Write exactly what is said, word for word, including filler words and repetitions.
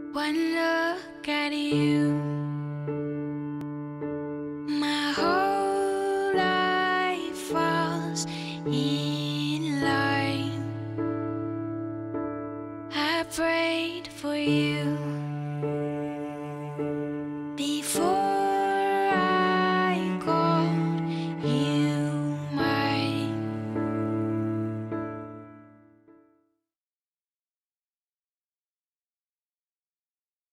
One look at you, my whole life falls in.